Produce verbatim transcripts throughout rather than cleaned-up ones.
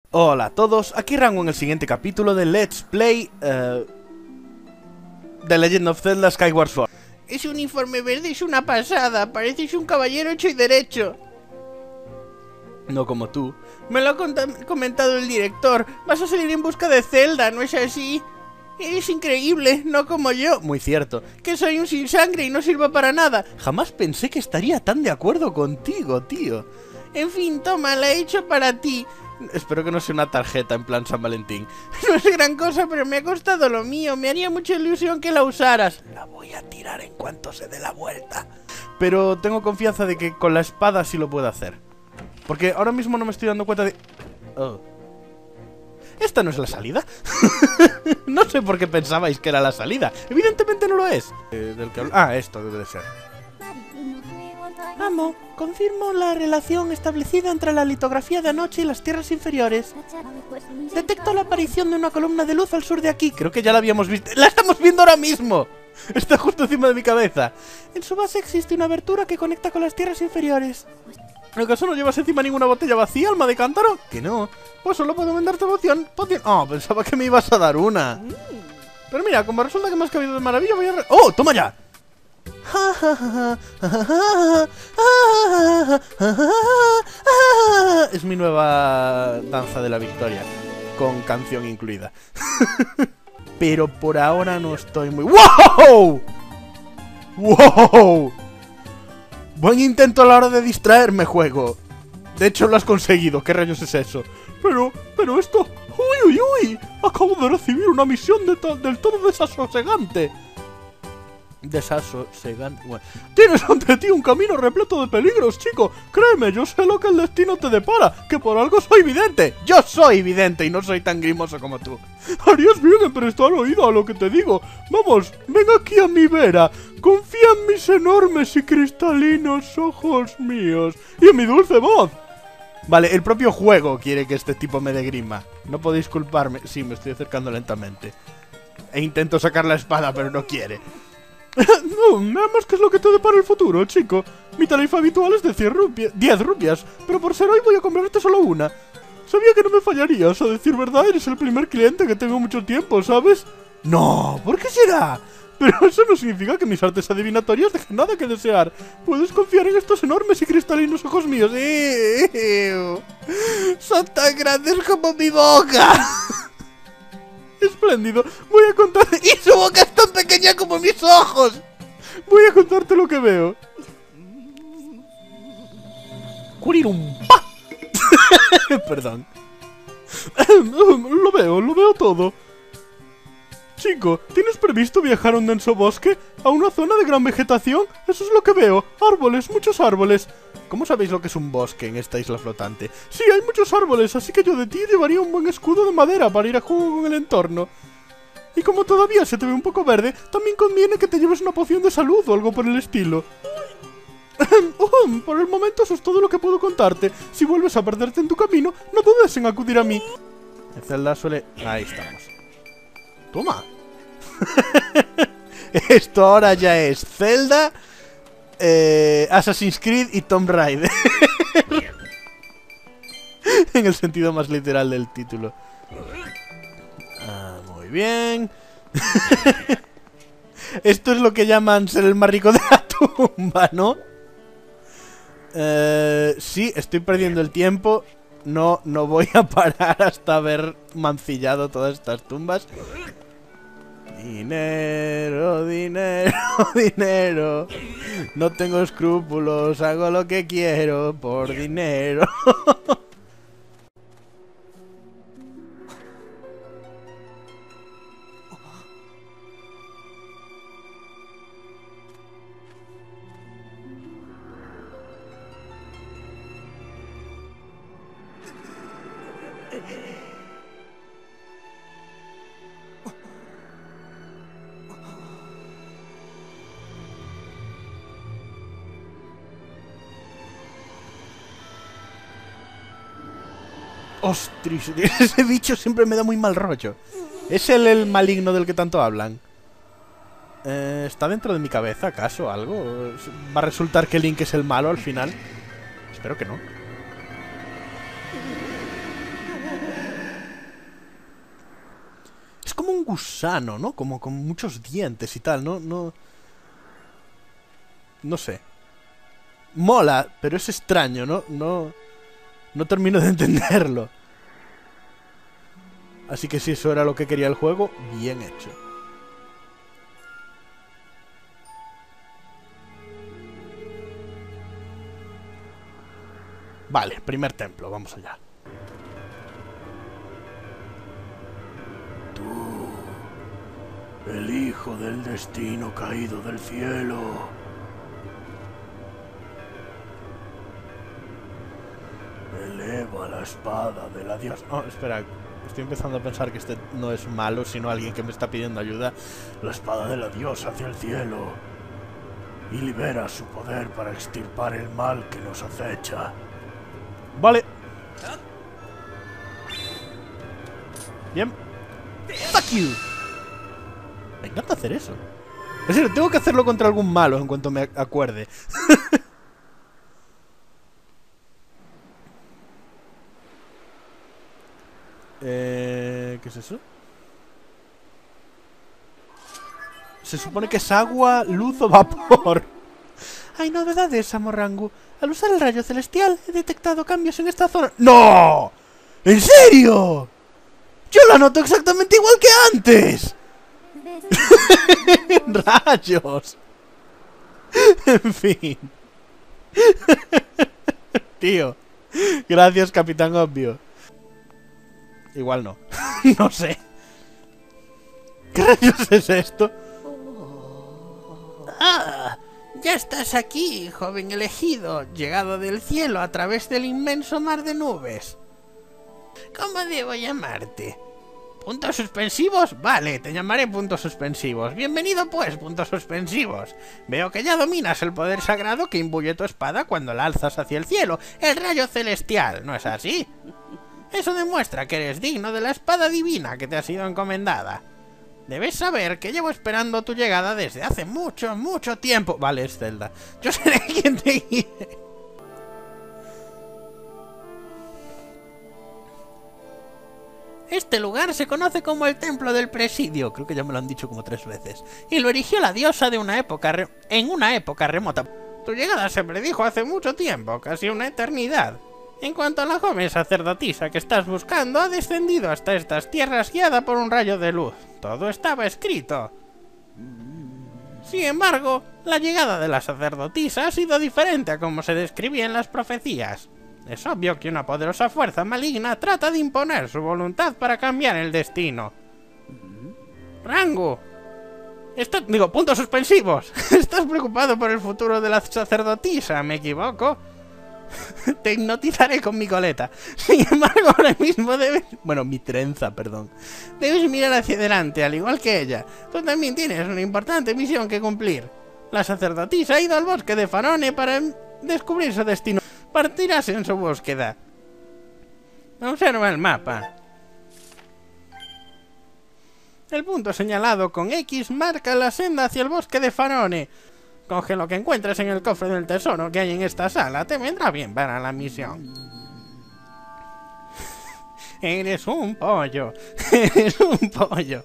Hola a todos, aquí Rango en el siguiente capítulo de Let's Play uh, The Legend of Zelda Skyward Sword. Ese uniforme verde es una pasada, pareces un caballero hecho y derecho. No como tú. Me lo ha comentado el director, vas a salir en busca de Zelda, ¿no es así? Eres increíble, no como yo. Muy cierto. Que soy un sin sangre y no sirvo para nada. Jamás pensé que estaría tan de acuerdo contigo, tío. En fin, toma, la he hecho para ti. Espero que no sea una tarjeta en plan San Valentín. No es gran cosa, pero me ha costado lo mío. Me haría mucha ilusión que la usaras. La voy a tirar en cuanto se dé la vuelta. Pero tengo confianza de que con la espada sí lo puedo hacer. Porque ahora mismo no me estoy dando cuenta de... Oh. ¿Esta no es la salida? No sé por qué pensabais que era la salida. Evidentemente no lo es. Eh, del que... Ah, esto debe de ser. Amo, confirmo la relación establecida entre la litografía de anoche y las tierras inferiores. Detecto la aparición de una columna de luz al sur de aquí. Creo que ya la habíamos visto. ¡La estamos viendo ahora mismo! Está justo encima de mi cabeza. En su base existe una abertura que conecta con las tierras inferiores. ¿Acaso no llevas encima ninguna botella vacía, alma de cántaro? Que no. Pues solo puedo venderte poción. poción. Oh, pensaba que me ibas a dar una. Pero mira, como resulta que me has cabido de maravilla, voy a... Re ¡Oh, toma ya! Es mi nueva danza de la victoria, con canción incluida. Pero por ahora no estoy muy... ¡Wow! ¡Wow! Buen intento a la hora de distraerme, juego. De hecho lo has conseguido, ¿qué rayos es eso? Pero, pero esto... ¡Uy, uy, uy! Acabo de recibir una misión de to del todo desasosegante. Desasosegante... Bueno. Tienes ante ti un camino repleto de peligros, chico. Créeme, yo sé lo que el destino te depara, que por algo soy vidente. Yo soy vidente y no soy tan grimoso como tú. Harías bien en prestar oído a lo que te digo. Vamos, ven aquí a mi vera. Confía en mis enormes y cristalinos ojos míos y en mi dulce voz. Vale, el propio juego quiere que este tipo me dé grima. No podéis culparme. Sí, me estoy acercando lentamente. E intento sacar la espada, pero no quiere. No, veamos qué es lo que te depara el futuro, chico. Mi tarifa habitual es de diez rupias, pero por ser hoy voy a comprarte solo una. Sabía que no me fallarías, a decir verdad, eres el primer cliente que tengo mucho tiempo, ¿sabes? No, ¿por qué será? Pero eso no significa que mis artes adivinatorias dejen nada que desear. Puedes confiar en estos enormes y cristalinos ojos míos. ¡Ew! Son tan grandes como mi boca. Espléndido, voy a contarte... ¡Y su boca es tan pequeña como mis ojos! Voy a contarte lo que veo. ¡Curirumpa! Perdón. Lo veo, lo veo todo. Chico, ¿tienes previsto viajar a un denso bosque? ¿A una zona de gran vegetación? Eso es lo que veo. Árboles, muchos árboles. ¿Cómo sabéis lo que es un bosque en esta isla flotante? Sí, hay muchos árboles, así que yo de ti llevaría un buen escudo de madera para ir a juego con el entorno. Y como todavía se te ve un poco verde, también conviene que te lleves una poción de salud o algo por el estilo. Por el momento eso es todo lo que puedo contarte. Si vuelves a perderte en tu camino, no dudes en acudir a mí. El Zelda suele... Ahí estamos. Toma. Esto ahora ya es Zelda, eh, Assassin's Creed y Tomb Raider. En el sentido más literal del título. Ah, muy bien. Esto es lo que llaman ser el más rico de la tumba, ¿no? Eh, sí, estoy perdiendo el tiempo. No, no voy a parar hasta haber mancillado todas estas tumbas. Dinero, dinero, dinero. No tengo escrúpulos, hago lo que quiero por dinero. ¡Ostras! Ese bicho siempre me da muy mal rollo. ¿Es él el maligno del que tanto hablan? Eh, ¿Está dentro de mi cabeza acaso algo? ¿Va a resultar que Link es el malo al final? Espero que no. gusano, ¿no? Como con muchos dientes y tal, ¿no? No, no sé. Mola, pero es extraño, ¿no? No, no termino de entenderlo. Así que si eso era lo que quería el juego, bien hecho. Vale, primer templo, vamos allá. Tú, el hijo del destino caído del cielo. Eleva la espada de la diosa. Oh, espera, estoy empezando a pensar que este no es malo, sino alguien que me está pidiendo ayuda. La espada de la diosa hacia el cielo. Y libera su poder para extirpar el mal que nos acecha. Vale. Bien. Fuck you. Me encanta hacer eso. Es decir, tengo que hacerlo contra algún malo en cuanto me acuerde. eh, ¿Qué es eso? Se supone que es agua, luz o vapor. Hay novedades, Amorrangu. Al usar el rayo celestial, he detectado cambios en esta zona. ¡No! ¿En serio? ¡Yo la noto exactamente igual que antes! ¡Rayos! En fin. Tío. Gracias, Capitán Obvio. Igual no. No sé. ¿Qué rayos es esto? ¡Ah! Ya estás aquí, joven elegido, llegado del cielo a través del inmenso mar de nubes. ¿Cómo debo llamarte? ¿Puntos suspensivos? Vale, te llamaré puntos suspensivos. Bienvenido pues, puntos suspensivos. Veo que ya dominas el poder sagrado que imbuye tu espada cuando la alzas hacia el cielo, el rayo celestial, ¿no es así? Eso demuestra que eres digno de la espada divina que te ha sido encomendada. Debes saber que llevo esperando tu llegada desde hace mucho, mucho tiempo. Vale, es Zelda. Yo seré quien te guíe. Este lugar se conoce como el Templo del Presidio. Creo que ya me lo han dicho como tres veces. Y lo erigió la diosa de una época re en una época remota. Tu llegada se predijo hace mucho tiempo, casi una eternidad. En cuanto a la joven sacerdotisa que estás buscando, ha descendido hasta estas tierras guiada por un rayo de luz. Todo estaba escrito. Sin embargo, la llegada de la sacerdotisa ha sido diferente a como se describía en las profecías. Es obvio que una poderosa fuerza maligna trata de imponer su voluntad para cambiar el destino. Rangu. Está, digo, puntos suspensivos. ¿Estás preocupado por el futuro de la sacerdotisa? ¿Me equivoco? Te hipnotizaré con mi coleta. Sin embargo, ahora mismo debes... Bueno, mi trenza, perdón. Debes mirar hacia adelante, al igual que ella. Tú también tienes una importante misión que cumplir. La sacerdotisa ha ido al bosque de Farone para descubrir su destino. Partirás en su búsqueda. Observa el mapa. El punto señalado con X marca la senda hacia el bosque de Farone. Coge lo que encuentres en el cofre del tesoro que hay en esta sala. Te vendrá bien para la misión. Eres un pollo. Eres un pollo.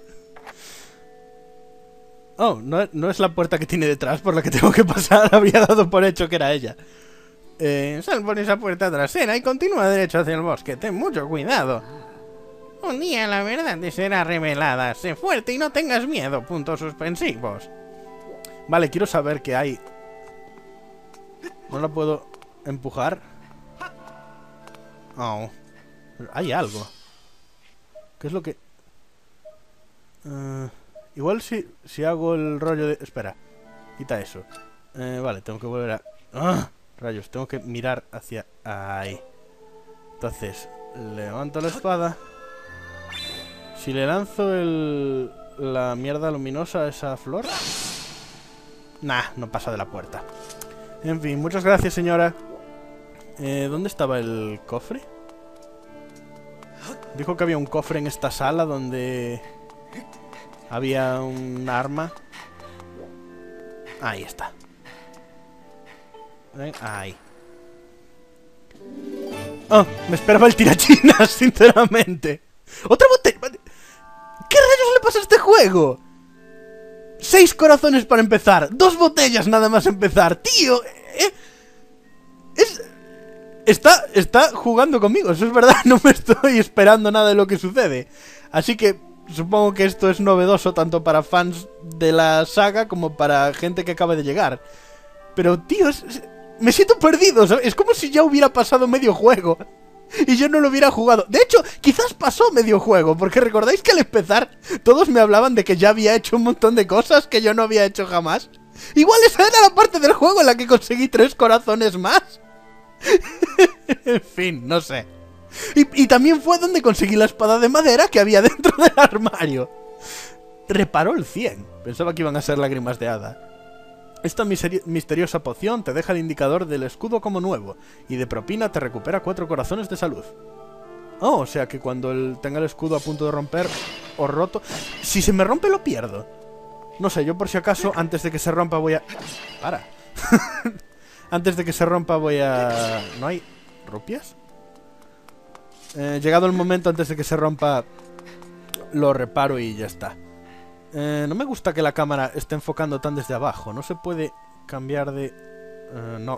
Oh, no, no es la puerta que tiene detrás por la que tengo que pasar. Había dado por hecho que era ella. Eh, sal por esa puerta trasera y continúa derecho hacia el bosque. Ten mucho cuidado. Un día la verdad te será revelada. Sé fuerte y no tengas miedo. Puntos suspensivos. Vale, quiero saber qué hay. No la puedo empujar. Oh. Hay algo. ¿Qué es lo que...? Uh, igual si, si hago el rollo de... Espera. Quita eso. Eh, vale, tengo que volver a... ¡Ah! Rayos, tengo que mirar hacia... Ahí. Entonces, levanto la espada. Si le lanzo el... la mierda luminosa a esa flor... Nah, no pasa de la puerta. En fin, muchas gracias, señora. Eh, ¿Dónde estaba el cofre? Dijo que había un cofre en esta sala donde había un arma. Ahí está. Ahí. Oh, me esperaba el tirachinas, sinceramente. ¡Otra botella! ¿Qué rayos le pasa a este juego? Seis corazones para empezar. Dos botellas nada más empezar. Tío, eh, es... Está, está jugando conmigo, eso es verdad. No me estoy esperando nada de lo que sucede. Así que supongo que esto es novedoso tanto para fans de la saga como para gente que acaba de llegar. Pero, tío, es, es, me siento perdido, ¿sabes? Es como si ya hubiera pasado medio juego y yo no lo hubiera jugado. De hecho, quizás pasó medio juego, porque recordáis que al empezar todos me hablaban de que ya había hecho un montón de cosas que yo no había hecho jamás. Igual esa era la parte del juego en la que conseguí tres corazones más. En fin, no sé. Y, y también fue donde conseguí la espada de madera que había dentro del armario. Reparó el cien. Pensaba que iban a ser lágrimas de hada. Esta misteriosa poción te deja el indicador del escudo como nuevo, y de propina te recupera cuatro corazones de salud. Oh, o sea que cuando el, tenga el escudo a punto de romper o roto... Si se me rompe lo pierdo. No sé, yo por si acaso, antes de que se rompa voy a... Para. Antes de que se rompa voy a... ¿No hay rupias? Eh, llegado el momento, antes de que se rompa, lo reparo y ya está. Eh, no me gusta que la cámara esté enfocando tan desde abajo. No se puede cambiar de... Eh, no.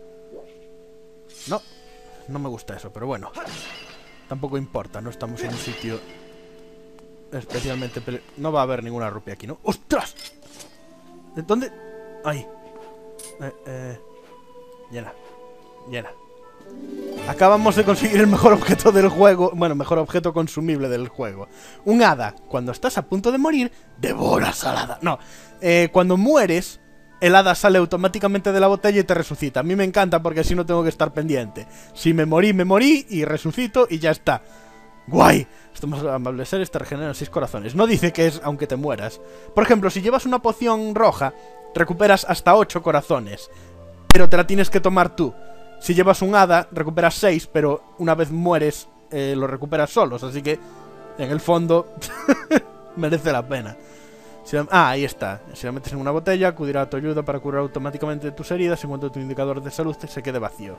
No. No me gusta eso, pero bueno. Tampoco importa, no estamos en un sitio especialmente pele... No va a haber ninguna rupia aquí, ¿no? ¡Ostras! ¿De dónde? Ahí. Eh, eh... Llena. Llena. Acabamos de conseguir el mejor objeto del juego. Bueno, mejor objeto consumible del juego. Un hada. Cuando estás a punto de morir, devoras al hada. No. Eh, cuando mueres, el hada sale automáticamente de la botella y te resucita. A mí me encanta porque así no tengo que estar pendiente. Si me morí, me morí y resucito y ya está. ¡Guay! Estos amables seres te regeneran seis corazones. No dice que es aunque te mueras. Por ejemplo, si llevas una poción roja, recuperas hasta ocho corazones. Pero te la tienes que tomar tú. Si llevas un hada, recuperas seis, pero una vez mueres, eh, lo recuperas solos. Así que, en el fondo, merece la pena. Si la... Ah, ahí está. Si la metes en una botella, acudirá a tu ayuda para curar automáticamente tus heridas en cuanto tu indicador de salud se quede vacío.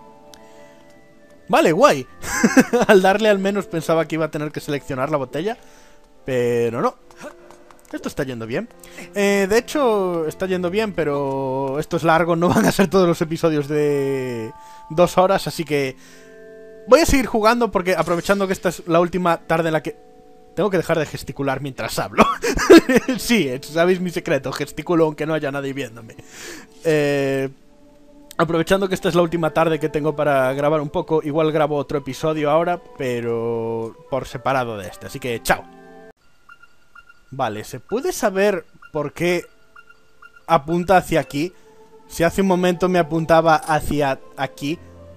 Vale, guay. Al darle al menos pensaba que iba a tener que seleccionar la botella, pero no. Esto está yendo bien. Eh, de hecho, está yendo bien, pero esto es largo. No van a ser todos los episodios de dos horas, así que voy a seguir jugando porque aprovechando que esta es la última tarde en la que... Tengo que dejar de gesticular mientras hablo. Sí, sabéis mi secreto. Gesticulo aunque no haya nadie viéndome. Eh... Aprovechando que esta es la última tarde que tengo para grabar un poco, igual grabo otro episodio ahora, pero por separado de este. Así que, chao. Vale, ¿se puede saber por qué apunta hacia aquí? Si hace un momento me apuntaba hacia aquí.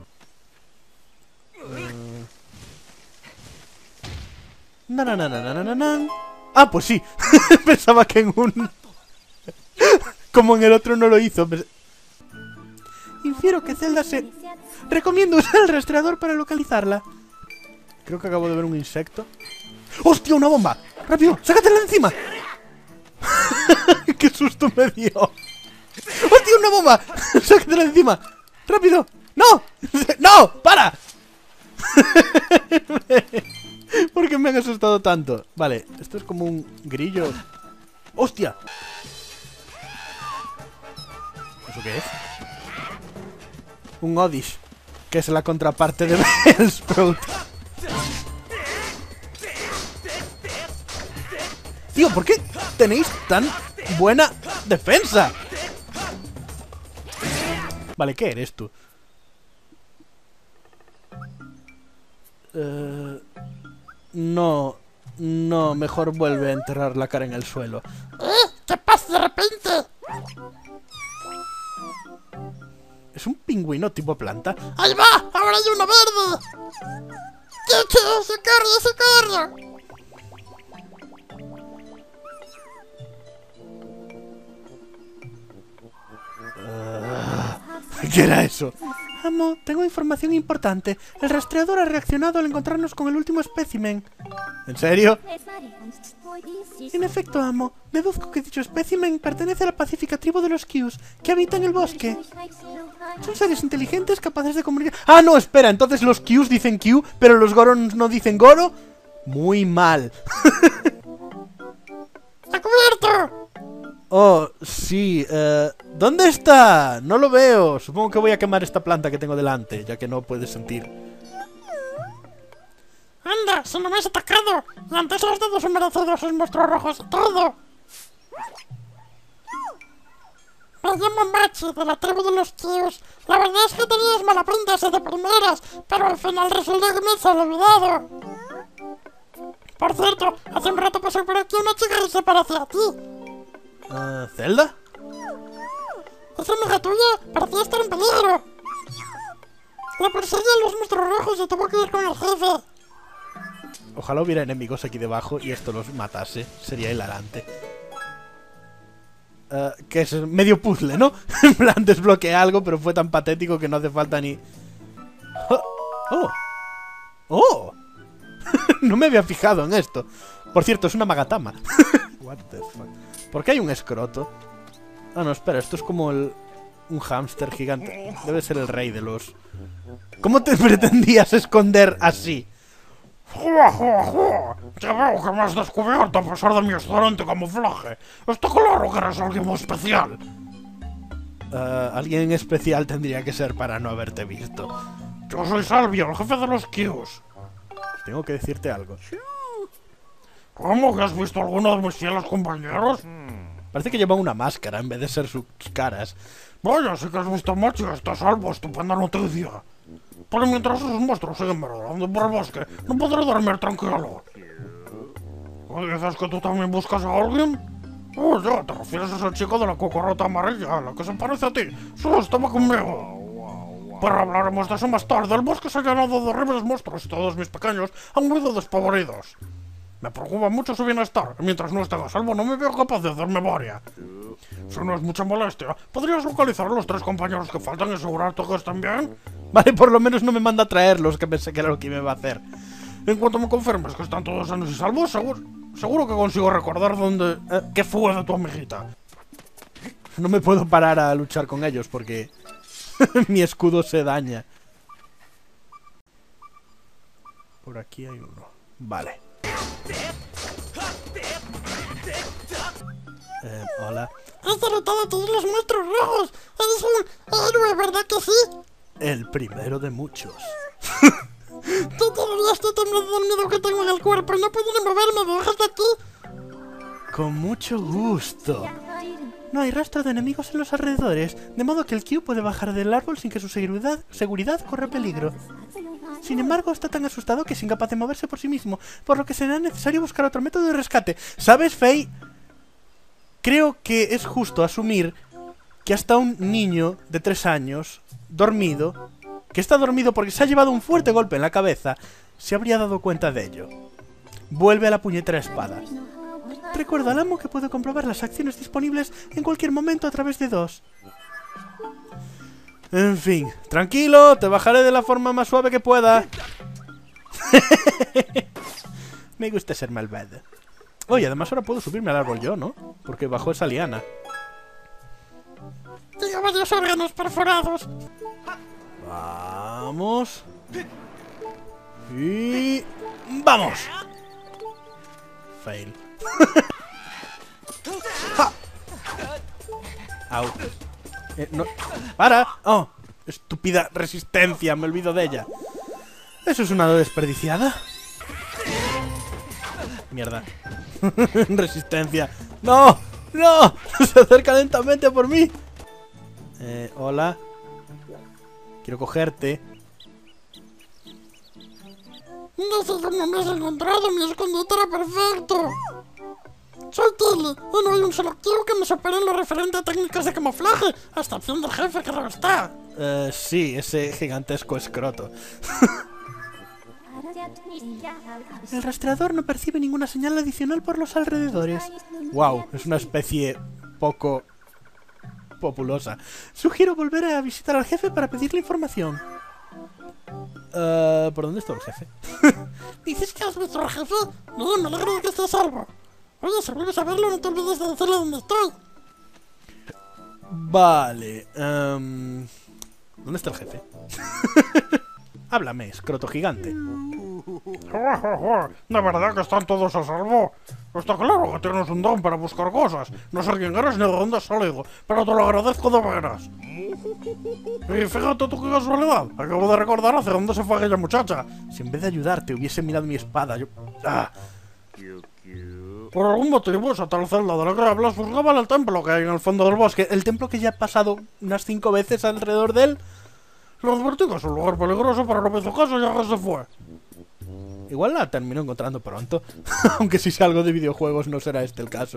Na, na, na, na, na, na, na. Ah, pues sí. Pensaba que en un... Como en el otro no lo hizo. Infiero que Zelda se... Recomiendo usar el rastreador para localizarla. Creo que acabo de ver un insecto. ¡Hostia, una bomba! ¡Rápido! ¡Sácatela de encima! ¡Qué susto me dio! ¡Hostia, una bomba! ¡Sácatela de encima! ¡Rápido! ¡No! ¡No! ¡Para! ¿Por qué me han asustado tanto? Vale, esto es como un grillo. ¡Hostia! ¿Eso qué es? Un Odish, que es la contraparte de Bellsprout. Tío, ¿por qué tenéis tan buena defensa? Vale, ¿qué eres tú? Uh, no, no, mejor vuelve a enterrar la cara en el suelo. ¿Eh? ¿Qué pasa de repente? ¿Es un pingüino tipo planta? ¡Ahí va! ¡Ahora hay una verde! ¡Chicho! ¡Se carga, se carga! Uh, ¿Qué era eso? Amo, tengo información importante. El rastreador ha reaccionado al encontrarnos con el último espécimen. ¿En serio? En efecto, amo. Deduzco que dicho espécimen pertenece a la pacífica tribu de los Qs, que habitan el bosque. Son seres inteligentes capaces de comunicar... Ah, no, espera, entonces los Qs dicen Q, pero los Gorons no dicen Goro. Muy mal. Oh, sí. Eh, ¿Dónde está? No lo veo. Supongo que voy a quemar esta planta que tengo delante, ya que no puedes sentir. ¡Anda! ¡Se no me has atacado! Y antes has dado sus merecidos monstruos rojos y todo. Me llamo Machi, de la tribu de los Kius. La verdad es que tenías mala pinta ese de primeras, pero al final resultó que me se ha olvidado. Por cierto, hace un rato pasó por aquí una chica que se parece a ti. Uh, ¿Zelda? Esa amiga tuya parecía estar en peligro. La perseguían los monstruos rojos y tuvo que ir con el jefe. Ojalá hubiera enemigos aquí debajo y esto los matase. Sería hilarante. Uh, que es medio puzzle, ¿no? En plan, desbloqueé algo, pero fue tan patético que no hace falta ni... ¡Oh! ¡Oh! ¡Oh! No me había fijado en esto. Por cierto, es una magatama. What the fuck. ¿Por qué hay un escroto? Ah, no, espera, esto es como el... un hámster gigante. Debe ser el rey de los... ¿Cómo te pretendías esconder así? ¡Jua, jua, jua! Ya veo que me has descubierto a pesar de mi excelente camuflaje. Está claro que eres alguien muy especial. Uh, alguien especial tendría que ser para no haberte visto. Yo soy Salvio, el jefe de los Kius. Tengo que decirte algo. ¿Cómo que has visto a alguno de mis fieles compañeros? Parece que lleva una máscara en vez de ser sus caras. Vaya, sí que has visto a Machi, está a salvo, estupenda noticia. Pero mientras esos monstruos siguen merodeando por el bosque, no podré dormir tranquilo. ¿O dices que tú también buscas a alguien? Oh, ya, te refieres a ese chico de la cocorrota amarilla, la que se parece a ti. Sí, estaba conmigo. Pero hablaremos de eso más tarde. El bosque se ha llenado de horribles monstruos y todos mis pequeños han huido despavoridos. Me preocupa mucho su bienestar. Mientras no esté a salvo, no me veo capaz de hacer memoria. Si no es mucha molestia, ¿podrías localizar a los tres compañeros que faltan y asegurarte que estén bien? Vale, por lo menos no me manda a traerlos, que pensé que era lo que me iba a hacer. En cuanto me confirmes que están todos sanos y salvos, seguro, seguro que consigo recordar dónde... Eh, qué fue de tu amiguita. No me puedo parar a luchar con ellos porque mi escudo se daña. Por aquí hay uno. Vale. Eh, hola. Has derrotado a todos los monstruos rojos. Eres un héroe, ¿verdad que sí? El primero de muchos. Tú todavía estoy temblando del miedo que tengo en el cuerpo y no puedo ni moverme. ¿Me dejas de aquí? Con mucho gusto. No hay rastro de enemigos en los alrededores, de modo que el Q puede bajar del árbol sin que su seguridad, seguridad corra peligro. Sin embargo, está tan asustado que es incapaz de moverse por sí mismo, por lo que será necesario buscar otro método de rescate. ¿Sabes, Faye? Creo que es justo asumir que hasta un niño de tres años, dormido, que está dormido porque se ha llevado un fuerte golpe en la cabeza, se habría dado cuenta de ello. Vuelve a la puñetera espada. Recuerda al amo que puede comprobar las acciones disponibles en cualquier momento a través de dos. En fin, tranquilo, te bajaré de la forma más suave que pueda. Me gusta ser malvado. Oye, además ahora puedo subirme al árbol yo, ¿no? Porque bajo esa liana. Tengo varios órganos perforados. Vamos. Y... ¡vamos! Fail. ¡Ja! Au. Eh, no. ¡Para! ¡Oh! Estúpida resistencia, me olvido de ella. ¿Eso es una desperdiciada? Mierda. Resistencia. ¡No! ¡No! Se acerca lentamente por mí. Eh, hola. Quiero cogerte. No sé cómo me has encontrado, mi escondite era perfecto. Soy Tilly, y no hay un solo tío que me supere en lo referente a técnicas de camuflaje, a excepción del jefe que lo está. Eh, sí, ese gigantesco escroto. El rastreador no percibe ninguna señal adicional por los alrededores. Wow, es una especie poco populosa. Sugiero volver a visitar al jefe para pedirle información. Uh, ¿Por dónde está el jefe? ¿Dices que has visto al jefe? No, me alegro de que estés a salvo. Oye, si vuelves a verlo, no te olvides de decirle dónde estoy. Vale. Um, ¿Dónde está el jefe? Háblame, escroto gigante. De verdad que están todos a salvo. Está claro que tienes un don para buscar cosas. No sé quién eres ni de dónde has salido, pero te lo agradezco de veras. Y fíjate tú qué casualidad. Acabo de recordar hacia dónde se fue aquella muchacha. Si en vez de ayudarte hubiese mirado mi espada, yo... ¡Ah! Por algún motivo, esa tal celda de la que hablas buscaba en el templo que hay en el fondo del bosque. El templo que ya he pasado unas cinco veces alrededor de él. Le advertí que es un lugar peligroso, pero no me hizo caso y ya que se fue. Igual la termino encontrando pronto. Aunque si sé algo de videojuegos no será este el caso.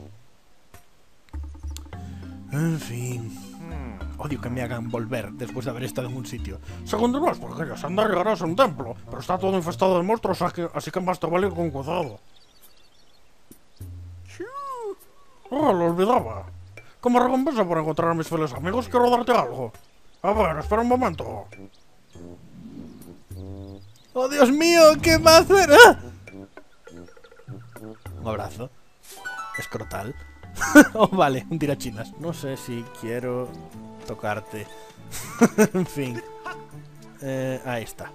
En fin... Odio que me hagan volver después de haber estado en un sitio. Si continúas por aquella senda llegarás a un templo, pero está todo infestado de monstruos, así que, así que más te vale ir con cuidado. Oh, lo olvidaba. Como recompensa por encontrar a mis fieles amigos, quiero darte algo. A ver, espera un momento. ¡Oh, Dios mío! ¿Qué va a hacer? ¡Ah! Un abrazo. Escrotal. Oh, vale, un tirachinas. No sé si quiero tocarte. En fin. Eh, ahí está.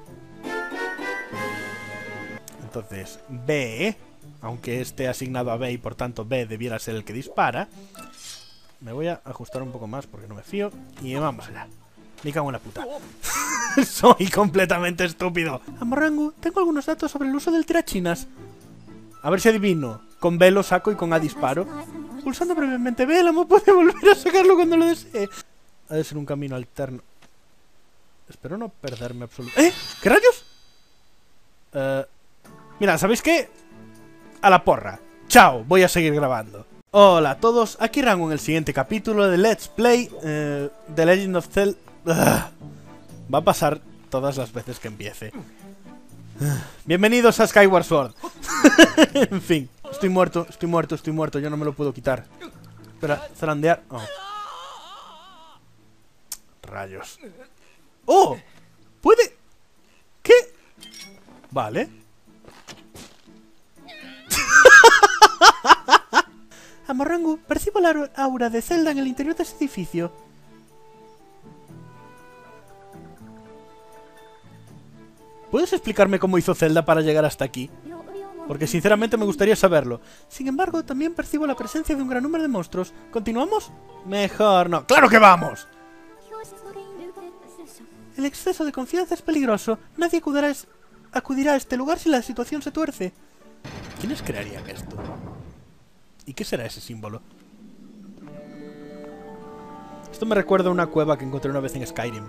Entonces, B, aunque esté asignado a B y por tanto B debiera ser el que dispara. Me voy a ajustar un poco más porque no me fío. Y vamos allá. Me cago en la puta. Soy completamente estúpido. Amorangu, tengo algunos datos sobre el uso del tirachinas. A ver si adivino. Con B lo saco y con A disparo. Pulsando brevemente B, el amo puede volver a sacarlo cuando lo desee. Ha de ser un camino alterno. Espero no perderme absolutamente. ¿Eh? ¿Qué rayos? Uh, mira, ¿sabéis qué? A la porra. Chao, voy a seguir grabando. Hola a todos, aquí Rango en el siguiente capítulo de Let's Play uh, The Legend of Zelda. Uh, va a pasar todas las veces que empiece. Uh, bienvenidos a Skyward Sword. En fin, estoy muerto, estoy muerto, estoy muerto, yo no me lo puedo quitar. Espera, zarandear. Oh. Rayos. ¡Oh! ¿Puede? ¿Qué? Vale. Amorangu, percibo la aura de Zelda en el interior de ese edificio. ¿Puedes explicarme cómo hizo Zelda para llegar hasta aquí? Porque sinceramente me gustaría saberlo. Sin embargo, también percibo la presencia de un gran número de monstruos. ¿Continuamos? Mejor no. ¡Claro que vamos! El exceso de confianza es peligroso. Nadie acudirá, es... acudirá a este lugar si la situación se tuerce. ¿Quiénes crearían esto? ¿Y qué será ese símbolo? Esto me recuerda a una cueva que encontré una vez en Skyrim.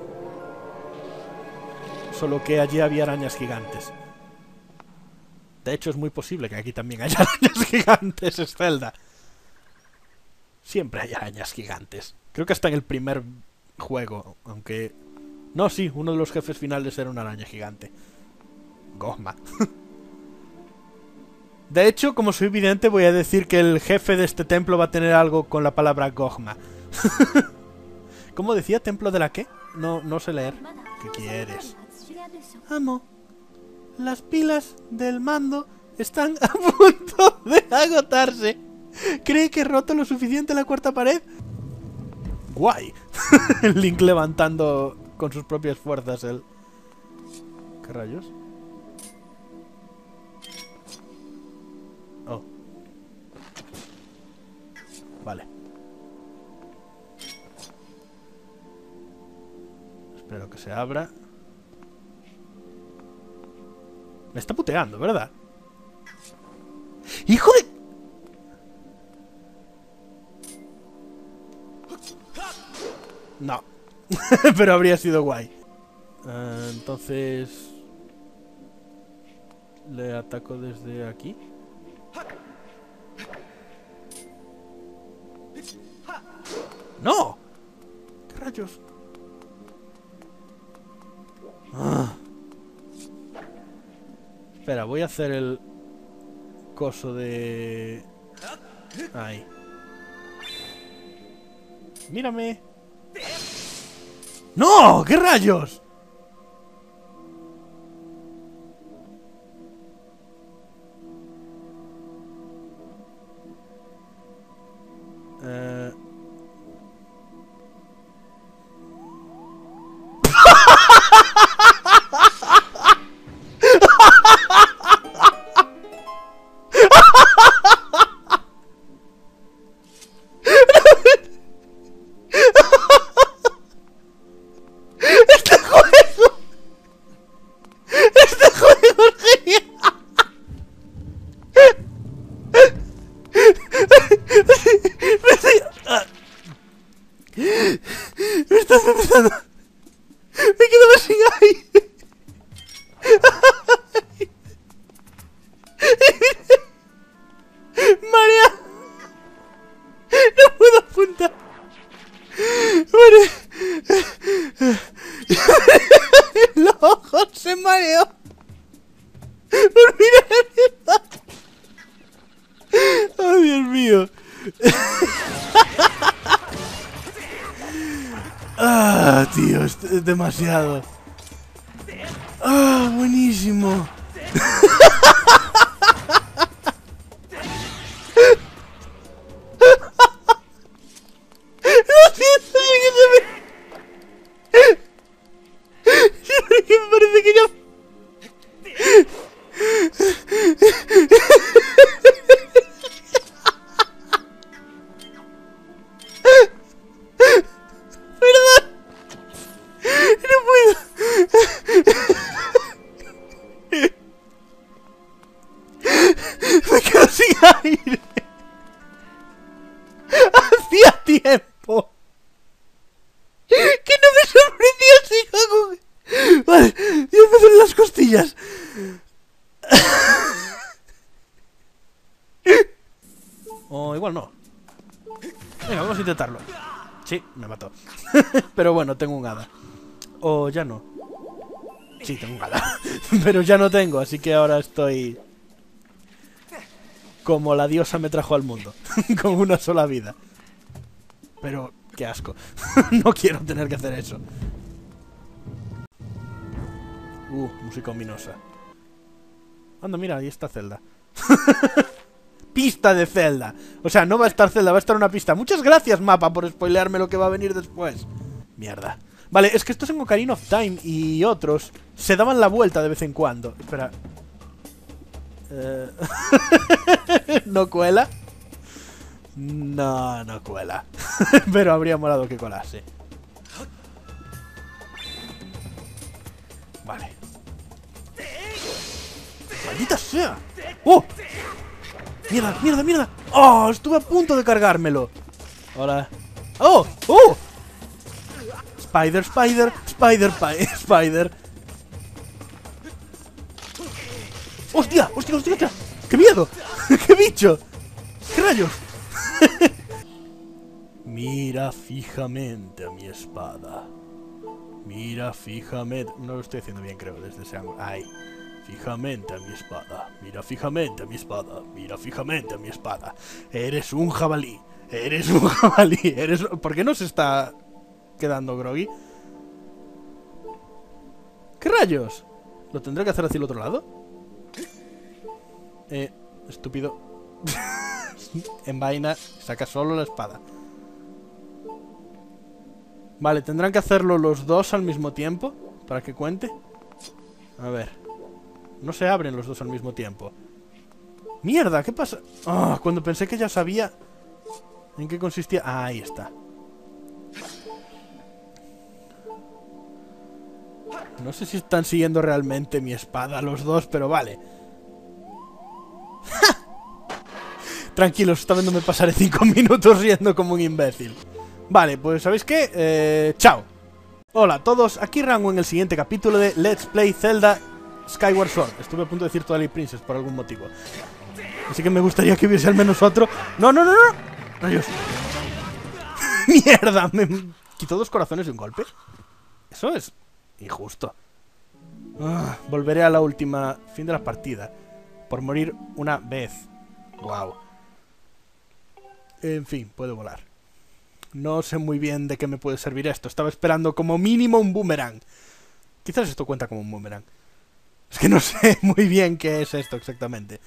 Solo que allí había arañas gigantes. De hecho, es muy posible que aquí también haya arañas gigantes, es Zelda. Siempre hay arañas gigantes. Creo que hasta en el primer juego, aunque... No, sí, uno de los jefes finales era una araña gigante. Gogma. De hecho, como soy vidente, voy a decir que el jefe de este templo va a tener algo con la palabra Gogma. ¿Cómo decía? ¿Templo de la qué? No, no sé leer. ¿Qué quieres? Amo. Las pilas del mando están a punto de agotarse. ¿Cree que he roto lo suficiente la cuarta pared? Guay. Link levantando con sus propias fuerzas el... ¿Qué rayos? Oh. Vale. Espero que se abra. Me está puteando, ¿verdad? ¡Hijo de...! No. Pero habría sido guay. Uh, entonces... ¿Le ataco desde aquí? ¡No! ¿Qué rayos? Ah. Espera, voy a hacer el... coso de... Ahí. ¡Mírame! ¡No! ¿Qué rayos? Eh... demasiado. ¡Ah, buenísimo! Lo siento, que se me... que me parece que ya... Perdón. No puedo. Me quedo sin aire. Hacía tiempo que no me sorprendía así con... Vale, ya me duelen las costillas. O igual no. Venga, vamos a intentarlo. Sí, me mató. Pero bueno, tengo un hada. O ya no. Sí, tengo un hada. Pero ya no tengo, así que ahora estoy... como la diosa me trajo al mundo. Con una sola vida. Pero, qué asco. No quiero tener que hacer eso. Uh, música ominosa. Anda, mira, ahí está Zelda. Pista de Zelda. O sea, no va a estar Zelda, va a estar una pista. Muchas gracias, mapa, por spoilearme lo que va a venir después. Mierda. Vale, es que estos en Ocarina of Time y otros se daban la vuelta de vez en cuando. Espera. Eh... ¿No cuela? No, no cuela. Pero habría molado que colase. Vale. ¡Maldita sea! ¡Oh! ¡Mierda, mierda, mierda! ¡Oh! Estuve a punto de cargármelo. Hola. ¡Oh! ¡Oh! Spider, Spider, Spider, Spider. ¡Hostia! ¡Hostia, hostia, hostia! ¡Qué miedo! ¡Qué bicho! ¡Qué rayos! Mira fijamente a mi espada. Mira fijamente... No lo estoy haciendo bien, creo, desde ese ángulo. ¡Ay! Fijamente a mi espada. Mira fijamente a mi espada. Mira fijamente a mi espada. Eres un jabalí. Eres un jabalí. Eres... ¿Por qué no se está quedando groggy? ¿Qué rayos? ¿Lo tendré que hacer hacia el otro lado? Eh, estúpido. En vaina, saca solo la espada. Vale, tendrán que hacerlo los dos al mismo tiempo para que cuente. A ver. No se abren los dos al mismo tiempo. ¡Mierda! ¿Qué pasa? Oh, cuando pensé que ya sabía en qué consistía... Ah, ahí está. No sé si están siguiendo realmente mi espada los dos, pero vale. Tranquilos, esta vez no me pasaré cinco minutos riendo como un imbécil. Vale, pues ¿sabéis qué? Eh, chao. Hola a todos, aquí Rango en el siguiente capítulo de Let's Play Zelda Skyward Sword. Estuve a punto de decir Twilight Princess por algún motivo. Así que me gustaría que hubiese al menos otro. ¡No, no, no, no! ¡Rayos! ¡Mierda! ¿Me quitó dos corazones de un golpe? Eso es injusto. Ah, volveré a la última... Fin de la partida. Por morir una vez. Wow. En fin, puedo volar. No sé muy bien de qué me puede servir esto. Estaba esperando como mínimo un boomerang. Quizás esto cuenta como un boomerang. Es que no sé muy bien qué es esto exactamente.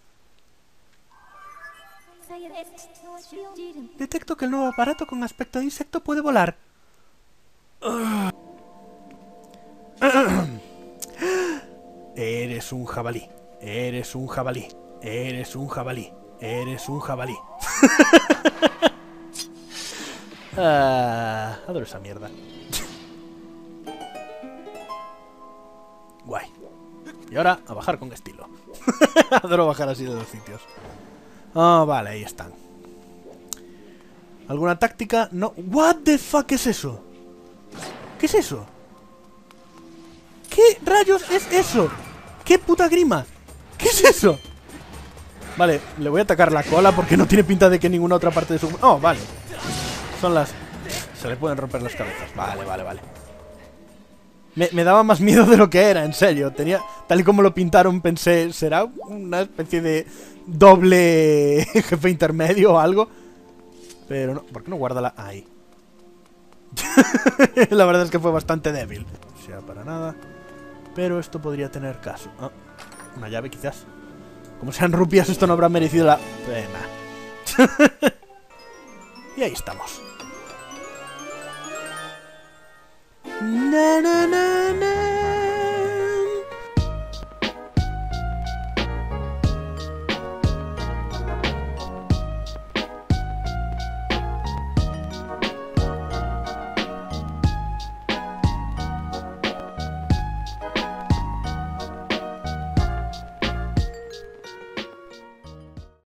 Detecto que el nuevo aparato con aspecto de insecto puede volar. Uh. Eres un jabalí. Eres un jabalí. Eres un jabalí. Eres un jabalí. Ah, adoro esa mierda. Guay. Y ahora a bajar con estilo. Adoro bajar así de los sitios. Ah, oh, vale, ahí están. ¿Alguna táctica? No. What the fuck es eso? ¿Qué es eso? ¿Qué rayos es eso? ¿Qué puta grima? ¿Qué es eso? Vale, le voy a atacar la cola porque no tiene pinta de que ninguna otra parte de su... Oh, vale. Son las... Se le pueden romper las cabezas. Vale, vale, vale. Me, me daba más miedo de lo que era, en serio. Tenía... Tal y como lo pintaron pensé... ¿Será una especie de doble jefe intermedio o algo? Pero no... ¿Por qué no guarda la...? Ahí. La verdad es que fue bastante débil. O sea, para nada. Pero esto podría tener caso. Ah, una llave quizás. Como sean rupias, esto no habrá merecido la pena. Y ahí estamos. Na, na,